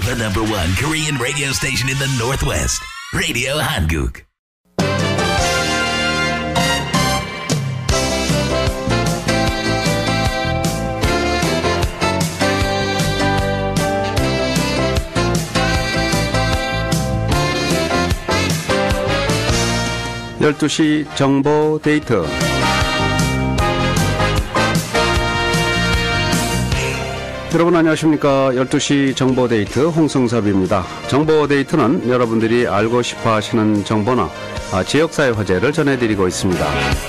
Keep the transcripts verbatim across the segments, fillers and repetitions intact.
The number one Korean radio station in the Northwest, Radio Hanguk. 열두 시 정보 데이트. 여러분 안녕하십니까. 열두 시 정보 데이트 홍승섭입니다. 정보 데이트는 여러분들이 알고 싶어 하시는 정보나 지역사회 화제를 전해드리고 있습니다.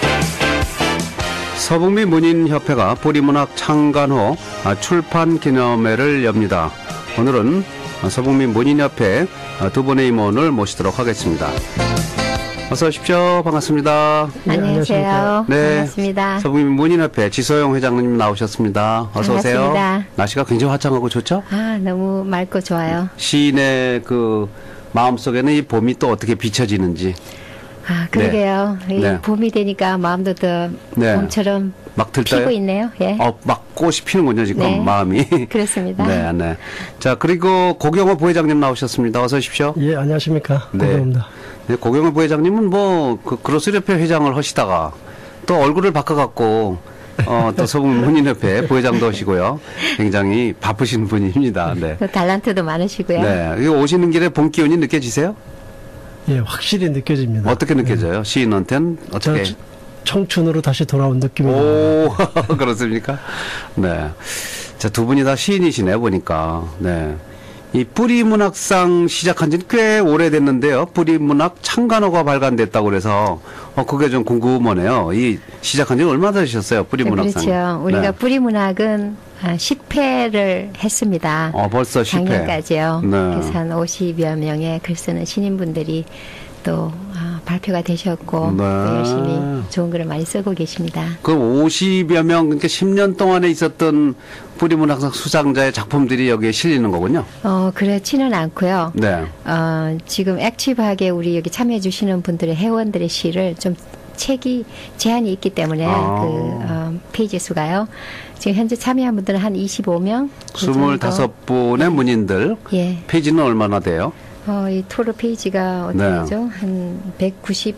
서북미 문인협회가 뿌리문학 창간호 출판 기념회를 엽니다. 오늘은 서북미 문인협회 두 분의 임원을 모시도록 하겠습니다. 어서 오십시오. 반갑습니다. 네, 안녕하세요. 네, 반갑습니다. 서북미 문인협회 지소영 회장님 나오셨습니다. 어서 오세요. 반갑습니다. 날씨가 굉장히 화창하고 좋죠? 아, 너무 맑고 좋아요. 시인의 그 마음속에는 이 봄이 또 어떻게 비춰지는지. 아, 그러게요. 네. 이 네. 봄이 되니까 마음도 더 네. 봄처럼 막 들떠요? 피고 있네요. 예. 어, 막 꽃이 피는군요, 지금 네. 마음이. 그렇습니다. 네, 네. 자, 그리고 고경호 부회장님 나오셨습니다. 어서 오십시오. 예, 안녕하십니까. 네. 고경호입니다. 네, 고경호 부회장님은 뭐, 그, 그로스협회 회장을 하시다가 또 얼굴을 바꿔갖고, 어, 또 서북문인협회 부회장도 하시고요. 굉장히 바쁘신 분입니다. 네. 또 달란트도 많으시고요. 네. 이거 오시는 길에 봄 기운이 느껴지세요? 예, 확실히 느껴집니다. 어떻게 느껴져요? 시인한테는 어떻게? 저 청춘으로 다시 돌아온 느낌입니다. 오, 그렇습니까? 네. 자, 두 분이 다 시인이시네, 보니까. 네. 이 뿌리문학상 시작한 지는 꽤 오래됐는데요. 뿌리문학 창간호가 발간됐다고 그래서, 어, 그게 좀 궁금하네요. 이 시작한 지는 얼마나 되셨어요, 뿌리문학상? 그렇죠. 우리가 네. 뿌리문학은 십 회를 했습니다. 어, 벌써 십 회. 작년까지요. 네. 그래서 한 오십여 명의 글 쓰는 신인분들이 또 아, 발표가 되셨고 네. 또 열심히 좋은 글을 많이 쓰고 계십니다. 그 오십여 명, 그러니까 십 년 동안에 있었던 뿌리문학상 수상자의 작품들이 여기에 실리는 거군요. 어, 그렇지는 않고요. 네. 어, 지금 액티브하게 우리 여기 참여해 주시는 분들의 회원들의 시를 좀 책이 제한이 있기 때문에 아. 그 어, 페이지 수가요. 지금 현재 참여한 분들은 한 이십오 명. 그 스물다섯 분의 문인들. 예. 페이지는 얼마나 돼요? 어, 이 토로 페이지가 어떻게 네. 되죠? 한 백구십구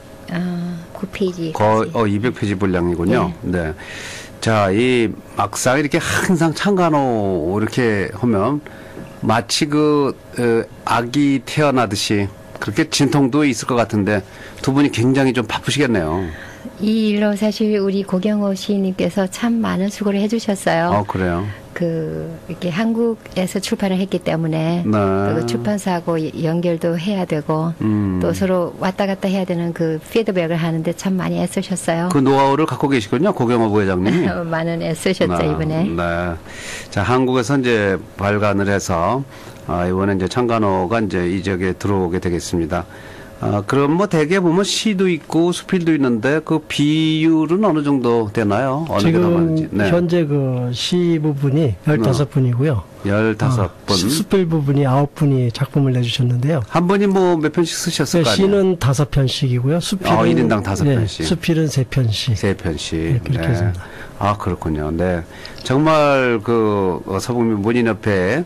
페이지. 거의 어, 이백 페이지 분량이군요. 네. 자, 이 막상 이렇게 항상 창간호 이렇게 하면 마치 그 어, 아기 태어나듯이 그렇게 진통도 있을 것 같은데 두 분이 굉장히 좀 바쁘시겠네요. 이 일로 사실 우리 고경호 시인님께서 참 많은 수고를 해주셨어요. 어, 그래요. 그 이렇게 한국에서 출판을 했기 때문에 네. 또 그 출판사하고 연결도 해야 되고 음. 또 서로 왔다 갔다 해야 되는 그 피드백을 하는데 참 많이 애쓰셨어요. 그 노하우를 갖고 계시군요, 고경호 부회장님이. 많은 애쓰셨죠 네, 이번에. 네. 자, 한국에서 이제 발간을 해서 아, 이번에 이제 창간호가 이제 이 지역에 들어오게 되겠습니다. 아, 그럼 뭐 대개 보면 시도 있고 수필도 있는데 그 비율은 어느 정도 되나요? 어느 게 더 지금 많은지. 네. 현재 그 시 부분이 열다섯 분이고요. 열다섯 분. 어, 수필 부분이 아홉 분이 작품을 내주셨는데요. 한 분이 뭐 몇 편씩 쓰셨을 네, 거 아니에요? 시는 다섯 편씩이고요. 수필은 어, 일 인당 다섯 네, 편씩. 수필은 세 편씩. 세 편씩. 네, 그렇게 했습니다. 아, 그렇군요. 네. 정말 그 어, 서북미 문인협회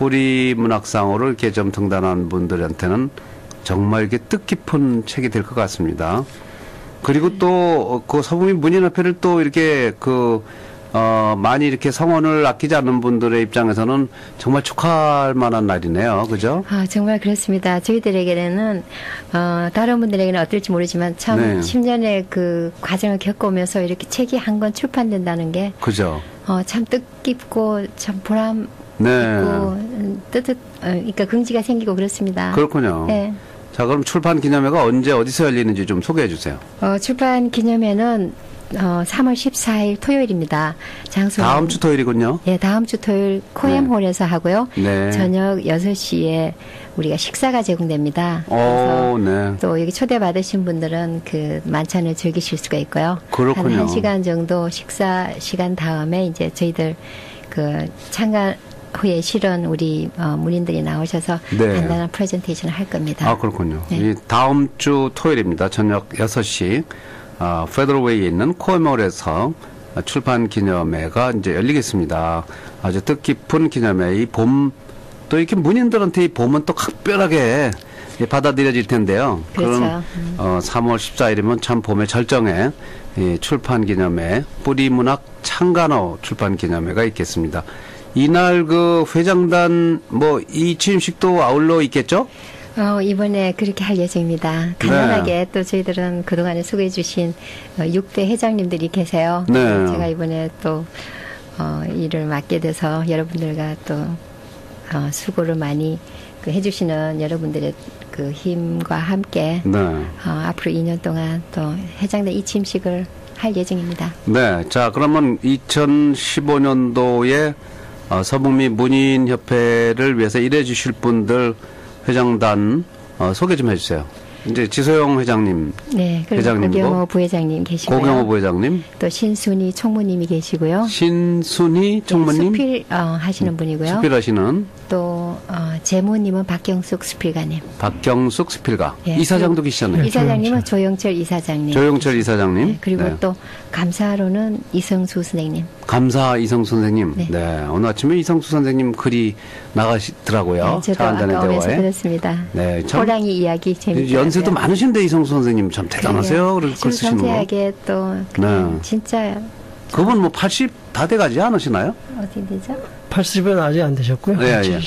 뿌리문학상으로 이렇게 좀 등단한 분들한테는 정말 이게 뜻깊은 책이 될 것 같습니다. 그리고 또 그 서북미 문인협회를 또 이렇게 그 어, 많이 이렇게 성원을 아끼지 않는 분들의 입장에서는 정말 축하할 만한 날이네요. 그죠? 아, 정말 그렇습니다. 저희들에게는, 어, 다른 분들에게는 어떨지 모르지만 참 네. 십 년의 그 과정을 겪어오면서 이렇게 책이 한 권 출판된다는 게, 그죠? 어, 참 뜻깊고 참 보람 네. 있고, 음, 뜻뜻, 어, 그러니까 긍지가 생기고 그렇습니다. 그렇군요. 네. 자, 그럼 출판 기념회가 언제 어디서 열리는지 좀 소개해 주세요. 어, 출판 기념회는 어, 삼월 십사일 토요일입니다. 장소는 다음 주 토요일이군요. 예, 다음 주 토요일 코엠홀에서 하고요. 네. 저녁 여섯 시에 우리가 식사가 제공됩니다. 오, 네. 또 여기 초대받으신 분들은 그 만찬을 즐기실 수가 있고요. 그렇군요. 한 한 시간 정도 식사 시간 다음에 이제 저희들 그 창간 후에 실은 우리 어, 문인들이 나오셔서 네. 간단한 프레젠테이션을 할 겁니다. 아, 그렇군요. 네. 이 다음 주 토요일입니다. 저녁 여섯 시 어, 페더럴웨이에 있는 코에몰에서 출판 기념회가 이제 열리겠습니다. 아주 뜻깊은 기념회, 이 봄 또 이렇게 문인들한테 보면 또 각별하게 받아들여질 텐데요. 그렇죠. 그럼 어, 삼월 십사일이면 참 봄의 절정에 이 출판 기념회 뿌리문학 창간호 출판 기념회가 있겠습니다. 이날 그 회장단 뭐 이 취임식도 아울러 있겠죠? 어, 이번에 그렇게 할 예정입니다. 간단하게 네. 또 저희들은 그동안에 소개해 주신 육 대 회장님들이 계세요. 네. 제가 이번에 또 어, 일을 맡게 돼서 여러분들과 또 어, 수고를 많이 그 해주시는 여러분들의 그 힘과 함께 네. 어, 앞으로 이 년 동안 또 회장단 이 취임식을 할 예정입니다. 네. 자, 그러면 이천십오년도에 어, 서북미 문인협회를 위해서 일해 주실 분들 회장단 어, 소개 좀 해주세요. 이제 지소영 회장님, 네, 그리고 회장님도, 고경호 부회장님 계시고요. 고경호 부회장님, 또 신순희 총무님이 계시고요. 신순희 총무님, 네, 수필 어, 하시는 분이고요. 수필하시는 또 어, 재무님은 박경숙 수필가님. 박경숙 수필가, 예, 이사장도 계시잖아요. 이사장님은 조영철 이사장님. 조영철 이사장님. 네, 그리고 네. 또 감사로는 이성수 선생님. 감사 이성수 선생님. 네. 네. 오늘 아침에 이성수 선생님 글이 나가시더라고요. 네, 저도 차한잔의 아까 오면서 대화에. 들었습니다. 네, 참 호랑이 이야기 재밌더라고요. 연세도 많으신데 이성수 선생님 참 대단하세요. 그걸 아주 쓰시는 거. 섬세하게 또 그냥 네. 진짜 그분 뭐 팔십 다 돼가지 않으시나요? 어디 되죠? 팔십은 아직 안 되셨고요. 예, 예.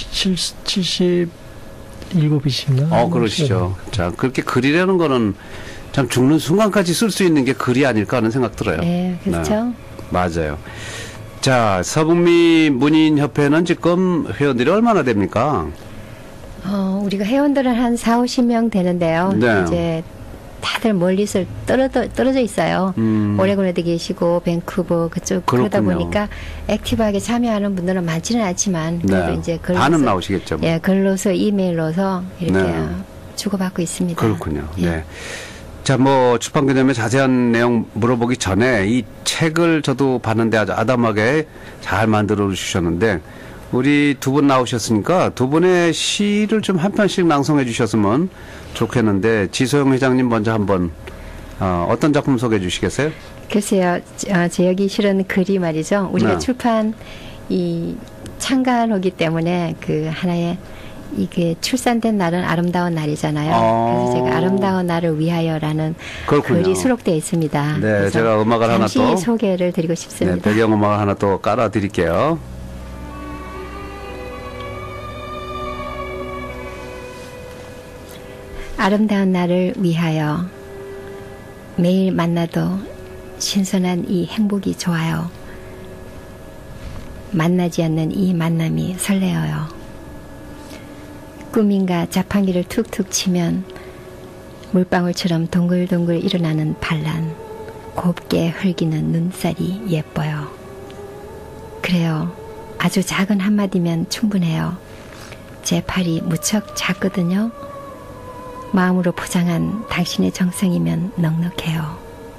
칠십일이십니다. 어, 그러시죠. 자, 그렇게 글이라는 거는 참 죽는 순간까지 쓸 수 있는 게 글이 아닐까 하는 생각 들어요. 네, 그렇죠. 네, 맞아요. 자, 서북미 문인협회는 지금 회원들이 얼마나 됩니까? 어, 우리가 회원들은 한 사오십 명 되는데요. 네. 이제 다들 멀리서 떨어져, 떨어져 있어요. 음. 오레곤에도 계시고 밴쿠버 그쪽 그러다 그렇군요. 보니까 액티브하게 참여하는 분들은 많지는 않지만 그래도 네. 이제 반은 나오시겠죠. 뭐. 예, 글로서 이메일로서 이렇게 네. 어, 주고받고 있습니다. 그렇군요. 예. 네. 자, 뭐 출판 기념회 자세한 내용 물어보기 전에 이 책을 저도 봤는데 아주 아담하게 잘 만들어 주셨는데 우리 두 분 나오셨으니까 두 분의 시를 좀 한 편씩 낭송해 주셨으면 좋겠는데 지소영 회장님 먼저 한번 어, 어떤 작품 소개해 주시겠어요? 글쎄요, 어, 제 여기 실은 글이 말이죠. 우리가 네. 출판 이 창간호기 때문에 그 하나의 이게 출산된 날은 아름다운 날이잖아요. 아. 그래서 제가 아름다운 날을 위하여라는 그렇군요. 글이 수록되어 있습니다. 네, 그래서 제가 음악을 하나 잠시 또 소개를 드리고 네, 싶습니다. 배경음악을 하나 또 깔아 드릴게요. 아름다운 날을 위하여 매일 만나도 신선한 이 행복이 좋아요. 만나지 않는 이 만남이 설레어요. 꿈인가 자판기를 툭툭 치면 물방울처럼 동글동글 일어나는 반란, 곱게 흘기는 눈살이 예뻐요. 그래요. 아주 작은 한마디면 충분해요. 제 팔이 무척 작거든요. 마음으로 포장한 당신의 정성이면 넉넉해요.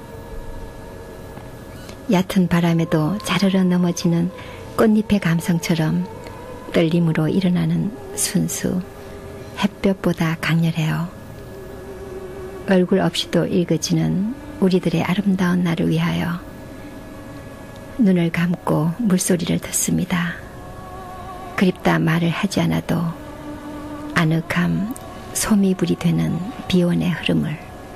얕은 바람에도 자르르 넘어지는 꽃잎의 감성처럼 떨림으로 일어나는 순수, 햇볕보다 강렬해요. 얼굴 없이도 읽어지는 우리들의 아름다운 날을 위하여 눈을 감고 물소리를 듣습니다. 그립다 말을 하지 않아도 아늑함, 소미불이 되는 비원의 흐름을.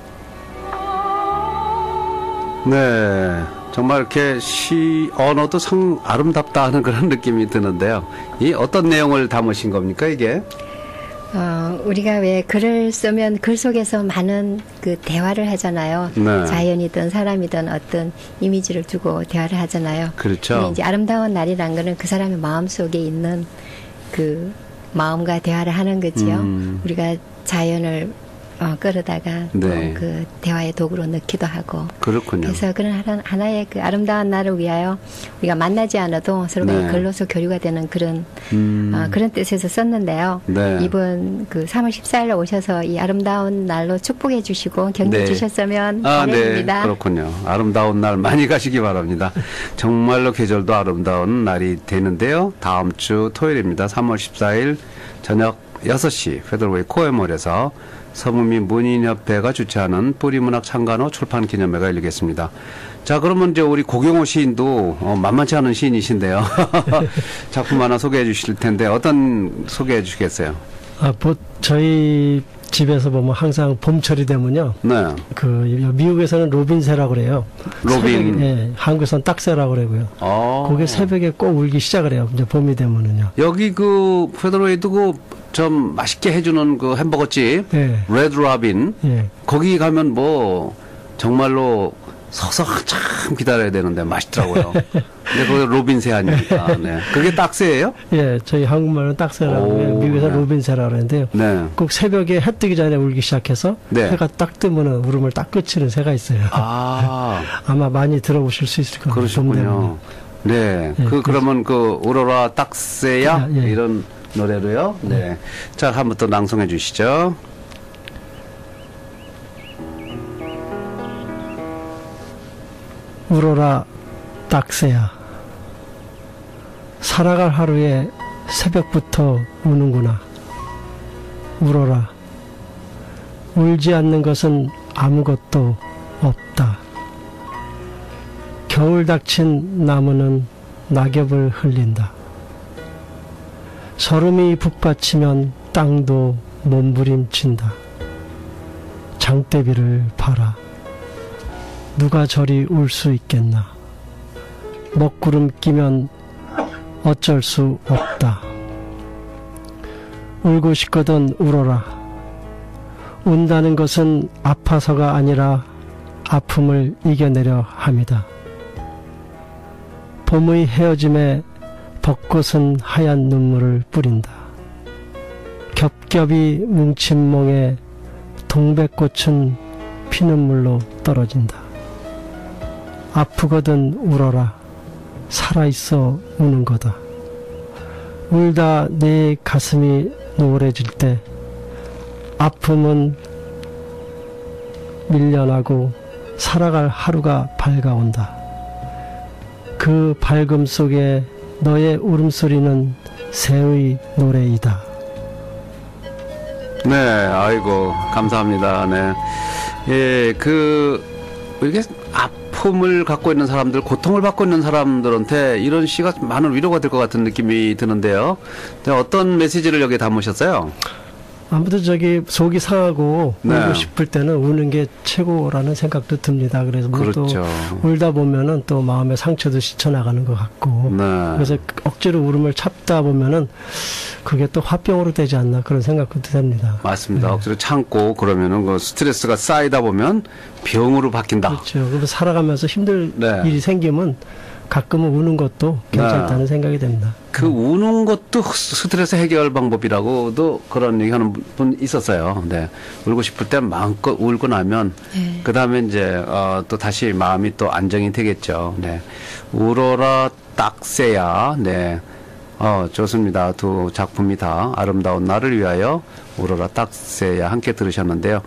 네, 정말 이렇게 시 언어도 상 아름답다 하는 그런 느낌이 드는데요. 이 어떤 내용을 담으신 겁니까 이게? 어, 우리가 왜 글을 쓰면 글 속에서 많은 그 대화를 하잖아요. 네. 자연이든 사람이든 어떤 이미지를 두고 대화를 하잖아요. 그렇죠. 근데 이제 아름다운 날이란 거는 그 사람의 마음 속에 있는 그 마음과 대화를 하는 거지요. 음. 우리가 자연을 어, 끌어다가 네. 또 그 대화의 도구로 넣기도 하고. 그렇군요. 그래서 그런 하나, 하나의 그 아름다운 날을 위하여 우리가 만나지 않아도 서로 네. 글로서 교류가 되는 그런 음. 어, 그런 뜻에서 썼는데요. 네. 이번 그 삼월 십사일 오셔서 이 아름다운 날로 축복해 주시고 격려 네. 주셨으면 아, 바랍니다. 네, 그렇군요. 아름다운 날 많이 가시기 바랍니다. 정말로 계절도 아름다운 날이 되는데요. 다음 주 토요일입니다. 삼월 십사일 저녁 여섯 시 페더웨이 코에몰에서 서북민 문인협회가 주최하는 뿌리문학 창간호 출판 기념회가 열리겠습니다. 자, 그러면 이제 우리 고경호 시인도 어, 만만치 않은 시인이신데요. 작품 하나 소개해 주실 텐데 어떤 소개해 주시겠어요? 아, 보, 저희 집에서 보면 항상 봄철이 되면요. 네. 그 미국에서는 로빈새라고 그래요. 로빈. 새벽에, 예, 한국에서는 딱새라고 그러고요. 어. 그게 새벽에 꼭 울기 시작을 해요. 이제 봄이 되면은요. 여기 그 페더로이드 그 좀 맛있게 해주는 그 햄버거집 예. 레드 로빈 예. 거기 거기 가면 뭐 정말로 서서 한참 기다려야 되는데 맛있더라고요. 근데 그게 로빈새 아닙니까? 네. 그게 딱새예요? 예, 저희 한국말은 딱새라고 오, 해요. 미국에서 네. 로빈새라고 그러는데요. 네. 꼭 새벽에 해 뜨기 전에 울기 시작해서 네. 해가 딱 뜨면은 울음을 딱 끝이는 새가 있어요. 아, 아마 많이 들어보실 수 있을 겁니다. 봄 그러셨군요. 되면요. 네. 예, 그, 그러면 그, 우러라 딱새야? 예, 예. 이런 노래로요? 네. 자, 한번 또 낭송해 주시죠. 울어라 딱새야. 살아갈 하루에 새벽부터 우는구나. 울어라. 울지 않는 것은 아무것도 없다. 겨울 닥친 나무는 낙엽을 흘린다. 설움이 북받치면 땅도 몸부림친다. 장대비를 봐라. 누가 저리 울 수 있겠나. 먹구름 끼면 어쩔 수 없다. 울고 싶거든 울어라. 운다는 것은 아파서가 아니라 아픔을 이겨내려 함이다. 봄의 헤어짐에 벚꽃은 하얀 눈물을 뿌린다. 겹겹이 뭉친 몽에 동백꽃은 피눈물로 떨어진다. 아프거든 울어라. 살아있어 우는 거다. 울다 내 가슴이 노래질 때 아픔은 밀려나고 살아갈 하루가 밝아온다. 그 밝음 속에 너의 울음소리는 새의 노래이다. 네, 아이고, 감사합니다. 네. 예, 그, 이게 아픔을 갖고 있는 사람들, 고통을 받고 있는 사람들한테 이런 시가 많은 위로가 될 것 같은 느낌이 드는데요. 네, 어떤 메시지를 여기에 담으셨어요? 아무튼 저기 속이 상하고 네. 울고 싶을 때는 우는 게 최고라는 생각도 듭니다. 그래서 뭐 그렇죠. 또 울다 보면은 또 마음의 상처도 씻어나가는 것 같고 네. 그래서 억지로 울음을 참다 보면은 그게 또 화병으로 되지 않나 그런 생각도 듭니다. 맞습니다. 네. 억지로 참고 그러면은 그 스트레스가 쌓이다 보면 병으로 바뀐다. 그렇죠. 그래서 살아가면서 힘들 네. 일이 생기면 가끔은 우는 것도 괜찮다는 네. 생각이 됩니다. 그 우는 것도 스트레스 해결 방법이라고도 그런 얘기하는 분 있었어요. 네, 울고 싶을 때 마음껏 울고 나면 네. 그 다음에 이제 어, 또 다시 마음이 또 안정이 되겠죠. 네, 울어라 딱새야. 네, 어 좋습니다. 두 작품이 다 아름다운 나를 위하여 울어라 딱새야 함께 들으셨는데요.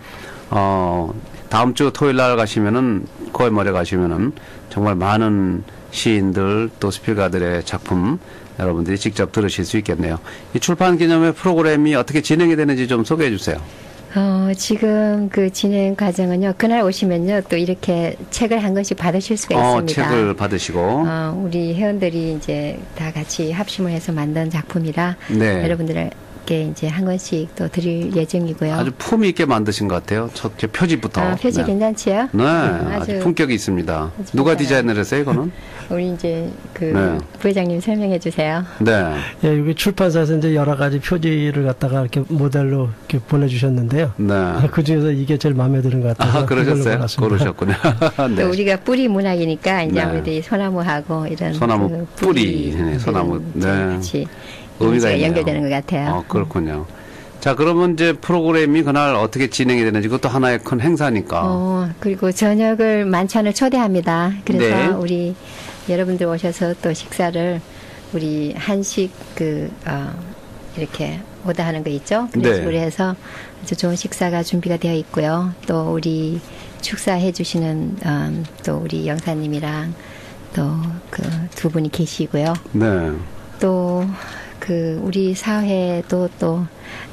어 다음 주 토요일 날 가시면은 구월 말에 가시면은 정말 많은 시인들 또 스필가들의 작품 여러분들이 직접 들으실 수 있겠네요. 이 출판 기념회 프로그램이 어떻게 진행이 되는지 좀 소개해 주세요. 어, 지금 그 진행 과정은요, 그날 오시면요, 또 이렇게 책을 한 권씩 받으실 수가 어, 있습니다. 책을 받으시고. 어, 우리 회원들이 이제 다 같이 합심을 해서 만든 작품이라 네. 여러분들에게 이제 한 권씩 또 드릴 예정이고요. 아주 품위 있게 만드신 것 같아요. 첫 표지부터. 아, 표지 네. 괜찮지요? 네, 음, 아주 품격이 있습니다. 아주 누가 괜찮아요. 디자인을 했어요, 이거는? 우리 이제 그 네. 부회장님 설명해 주세요. 네. 예, 여기 출판사에서 이제 여러 가지 표지를 갖다가 이렇게 모델로 이렇게 보내주셨는데요. 네. 그 중에서 이게 제일 마음에 드는 것 같아서 아, 그러셨어요? 이걸로 골랐습니다. 고르셨군요. 네. 또 우리가 뿌리 문학이니까 이제 네. 아무래도 이 소나무하고 이런 소나무 그 뿌리, 네, 소나무, 이제 네. 같이 의미가 이미지가 있네요. 연결되는 것 같아요. 어, 그렇군요. 자, 그러면 이제 프로그램이 그날 어떻게 진행이 되는지 그것도 하나의 큰 행사니까. 어, 그리고 저녁을 만찬을 초대합니다. 그래서 네. 우리 여러분들 오셔서 또 식사를 우리 한식 그 어, 이렇게 오다하는 거 있죠. 그런 네. 식으로 해서 아주 좋은 식사가 준비가 되어 있고요. 또 우리 축사해 주시는 음, 또 우리 영사님이랑 또 그 두 분이 계시고요. 네. 또 그 우리 사회도 또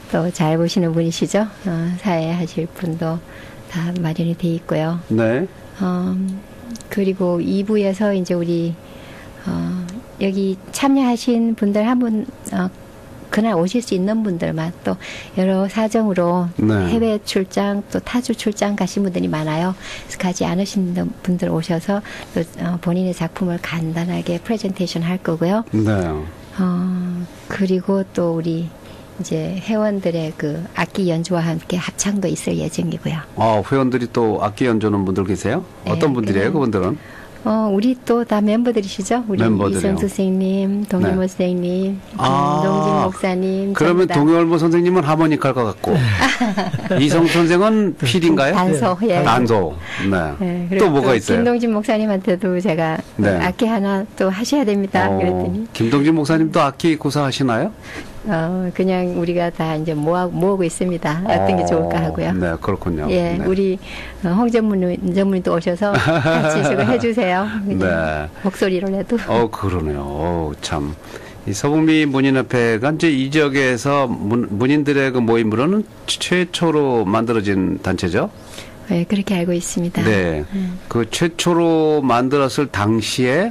또 잘 보시는 분이시죠. 어, 사회 하실 분도 다 마련이 돼 있고요. 네. 어, 그리고 이 부에서 이제 우리 어, 여기 참여하신 분들 한 분, 어, 그날 오실 수 있는 분들만 또 여러 사정으로 네. 해외 출장 또 타주 출장 가신 분들이 많아요. 그래서 가지 않으신 분들 오셔서 또 어, 본인의 작품을 간단하게 프레젠테이션 할 거고요. 네. 어, 그리고 또 우리 이제 회원들의 그 악기 연주와 함께 합창도 있을 예정이고요. 아, 회원들이 또 악기 연주하는 분들 계세요? 어떤 네, 분들이에요, 그냥- 그분들은? 어, 우리 또 다 멤버들이시죠? 우리 멤버들이요. 이성수 선생님, 동일모 네. 선생님, 아, 김동진 목사님. 그러면 전부 다 동열모 선생님은 하모니카 할 것 같고, 이성 선생은 필인가요? 단소, 예. 단소. 네. 네, 그리고 또 뭐가 있어요? 김동진 목사님한테도 제가 네. 악기 하나 또 하셔야 됩니다. 어, 그랬더니 김동진 목사님도 악기 구사하시나요? 어, 그냥 우리가 다 이제 모아, 모으고 있습니다. 어떤 게 어, 좋을까 하고요. 네, 그렇군요. 예, 네. 우리 어, 홍전문 전문도 오셔서 같이 저거 해주세요. 그냥 네. 목소리로라도. 어, 그러네요. 어, 참. 이 서북미 문인협회가 이제 이 지역에서 문, 문인들의 그 모임으로는 최초로 만들어진 단체죠? 네, 그렇게 알고 있습니다. 네. 그 최초로 만들었을 당시에,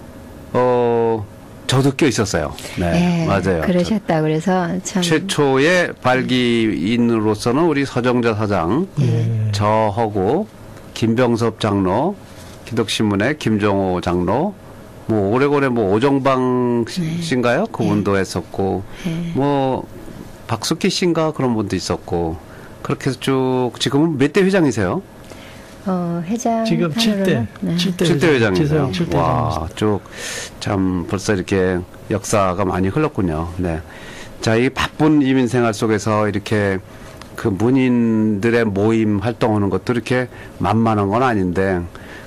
어, 저도 껴 있었어요. 네. 예, 맞아요. 그러셨다 그래서 참. 최초의 발기인으로서는 우리 서정자 사장, 예. 저하고 김병섭 장로, 기독신문의 김정호 장로, 뭐 오래오래 뭐 오정방 네. 씨인가요? 그분도 했었고, 예. 뭐 박숙희 씨인가 그런 분도 있었고, 그렇게 해서 쭉 지금은 몇 대 회장이세요? 어, 회장. 지금 칠 대. 탄으로는, 네. 칠 대 칠 대 회장이세요. 지소영 칠 대 회장입니다. 와, 쭉 참 벌써 이렇게 역사가 많이 흘렀군요. 네. 자, 이 바쁜 이민 생활 속에서 이렇게 그 문인들의 모임 활동하는 것도 이렇게 만만한 건 아닌데,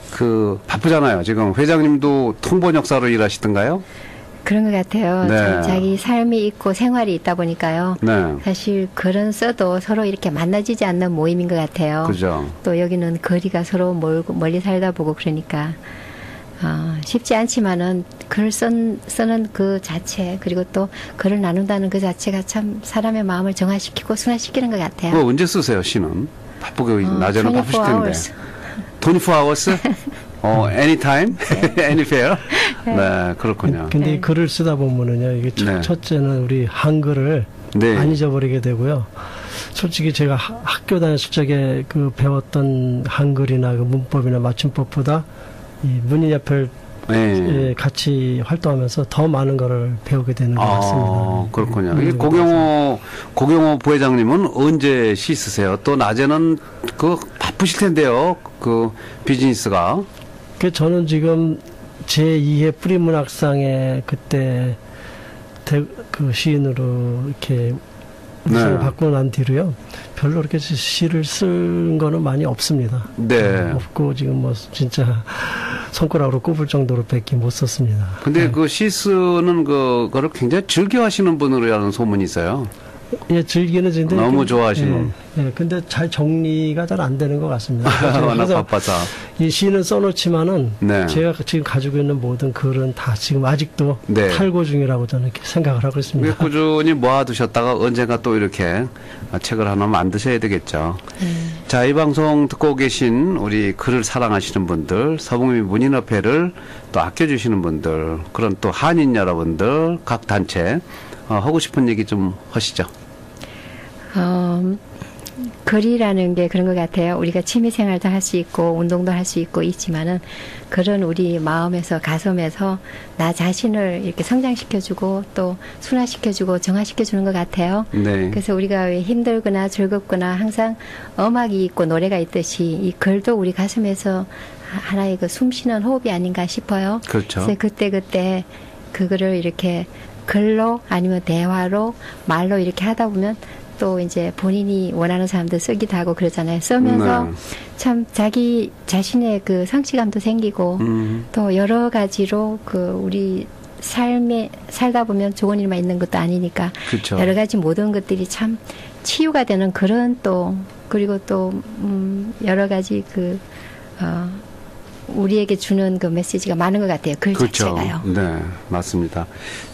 그 바쁘잖아요. 지금 회장님도 통번역사로 일하시던가요? 그런 것 같아요. 네. 자, 자기 삶이 있고 생활이 있다 보니까요. 네. 사실 글은 써도 서로 이렇게 만나지지 않는 모임인 것 같아요. 그죠. 또 여기는 거리가 서로 멀고 멀리 살다 보고 그러니까 어, 쉽지 않지만은 글 쓴, 쓰는 그 자체 그리고 또 글을 나눈다는 그 자체가 참 사람의 마음을 정화시키고 순화시키는 것 같아요. 그거 언제 쓰세요, 시는? 바쁘게 어, 낮에는 바쁘실 텐데. hours. 이십사 hours? 어, anytime? anywhere? 네, 그렇군요. 근데 이 네. 글을 쓰다 보면은요, 이게 첫, 네. 첫째는 우리 한글을 네. 안 잊어버리게 되고요. 솔직히 제가 하- 학교 다녔을 적에 그 배웠던 한글이나 그 문법이나 맞춤법보다 이 문인협회를 네. 예, 같이 활동하면서 더 많은 거를 배우게 되는 것 아, 같습니다. 그렇군요. 음, 이 고경호, 고경호 부회장님은 언제 시 쓰세요? 또 낮에는 그 바쁘실 텐데요. 그 비즈니스가. 그 저는 지금 제이 회 뿌리문학상에 그때 대, 그 시인으로 이렇게 우상을 네. 받고 난 뒤로요. 별로 그렇게 시를 쓴 거는 많이 없습니다. 네. 없고 지금 뭐 진짜 손가락으로 꼽을 정도로 밖에 못 썼습니다. 근데 네. 그 시 쓰는 그, 거를 굉장히 즐겨 하시는 분으로라는 소문이 있어요. 예, 즐기는 진데 너무 좀- 좋아하시는. 예, 예, 근데 잘 정리가 잘 안 되는 것 같습니다. 그래서 워낙 항상 바빠서. 이 시는 써놓지만은 네. 제가 지금 가지고 있는 모든 글은 다 지금 아직도 네. 탈고 중이라고 저는 이렇게 생각을 하고 그게 있습니다. 꾸준히 모아두셨다가 언젠가 또 이렇게 책을 하나 만드셔야 되겠죠. 자, 이 방송 듣고 계신 우리 글을 사랑하시는 분들, 서북미 문인협회를 또 아껴주시는 분들, 그런 또 한인 여러분들, 각 단체, 어, 하고 싶은 얘기 좀 하시죠. 어, 글이라는 게 그런 것 같아요. 우리가 취미생활도 할 수 있고 운동도 할 수 있고 있지만은 글은 우리 마음에서 가슴에서 나 자신을 이렇게 성장시켜주고 또 순화시켜주고 정화시켜주는 것 같아요. 네. 그래서 우리가 왜 힘들거나 즐겁거나 항상 음악이 있고 노래가 있듯이 이 글도 우리 가슴에서 하나의 그 숨쉬는 호흡이 아닌가 싶어요. 그렇죠. 그래서 그때 그때 그거를 이렇게 글로 아니면 대화로 말로 이렇게 하다 보면 또 이제 본인이 원하는 사람들 쓰기도 하고 그러잖아요. 쓰면서 네. 참 자기 자신의 그 성취감도 생기고 음, 또 여러 가지로 그 우리 삶에 살다 보면 좋은 일만 있는 것도 아니니까 그렇죠. 여러 가지 모든 것들이 참 치유가 되는 그런 또 그리고 또 음, 여러 가지 그 어, 우리에게 주는 그 메시지가 많은 것 같아요. 글 그렇죠. 자체가요. 네, 맞습니다.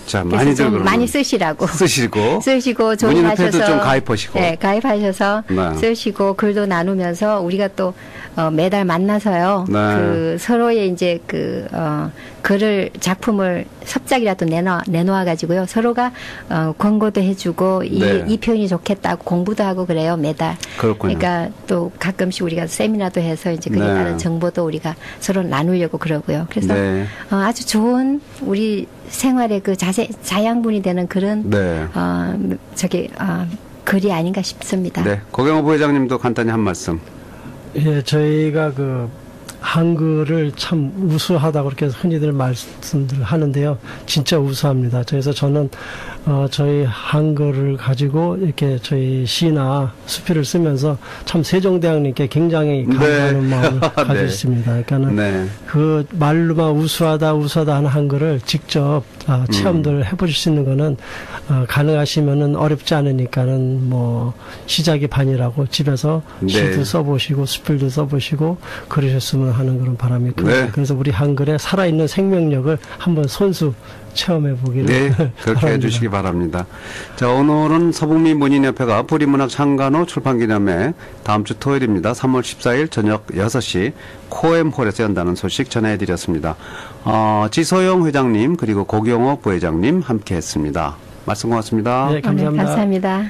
자, 그래서 많이들 좀 그러면 많이 쓰시라고. 쓰시고. 쓰시고 문인협회도 조인하셔서 좀 가입하시고. 네, 가입하셔서 네. 쓰시고 글도 나누면서 우리가 또 어, 매달 만나서요. 네. 그 서로의 이제 그 어, 글을 작품을 섭작이라도 내놔 내놓아 가지고요. 서로가 어, 권고도 해주고 이, 네. 이 표현이 좋겠다고 공부도 하고 그래요. 매달. 그렇군요. 그러니까 또 가끔씩 우리가 세미나도 해서 이제 그에 네. 따른 정보도 우리가 서로 나누려고 그러고요. 그래서 네. 어, 아주 좋은 우리 생활의 그 자세 자양분이 되는 그런 네. 어, 저기 어, 글이 아닌가 싶습니다. 네. 고경호 부회장님도 간단히 한 말씀. 예, 저희가 그 한글을 참 우수하다고 그렇게 흔히들 말씀들 하는데요. 진짜 우수합니다. 그래서 저는 어, 저희 한글을 가지고 이렇게 저희 시나 수필을 쓰면서 참 세종대왕님께 굉장히 감사하는 네. 마음을 가지고 네. 있습니다. 그러니까는 네. 그 말로만 우수하다 우수하다 하는 한글을 직접 아, 체험들 해보실 수 있는 거는 어, 가능하시면은 어렵지 않으니까는 뭐 시작이 반이라고 집에서 네. 시도 써보시고 수필도 써보시고 그러셨으면 하는 그런 바람이 큽니다. 네. 그래서 우리 한글의 살아있는 생명력을 한번 손수 체험해 보기를 네, 그렇게 바랍니다. 해주시기 바랍니다. 자, 오늘은 서북미 문인협회가 뿌리문학 창간호 출판기념회 다음 주 토요일입니다. 삼월 십사일 저녁 여섯 시 코엠홀에서 연다는 소식 전해드렸습니다. 어, 지소영 회장님 그리고 고경호 부회장님 함께했습니다. 말씀 고맙습니다. 네, 감사합니다. 네, 감사합니다.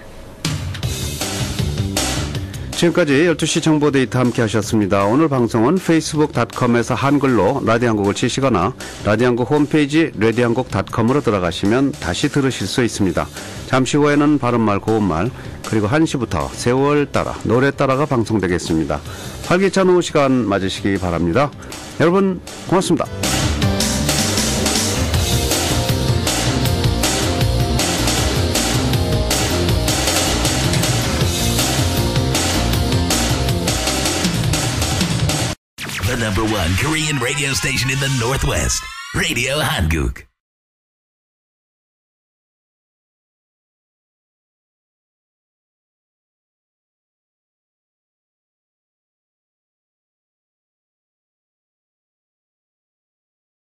지금까지 열두 시 정보데이트 함께 하셨습니다. 오늘 방송은 페이스북 닷컴에서 한글로 라디오 한국을 치시거나 라디오 한국 홈페이지 라디오 한국 닷컴으로 들어가시면 다시 들으실 수 있습니다. 잠시 후에는 바른말 고운말 그리고 한 시부터 세월 따라 노래 따라가 방송되겠습니다. 활기찬 오후 시간 맞으시기 바랍니다. 여러분 고맙습니다. The number one Korean radio station in the Northwest, Radio Hanguk.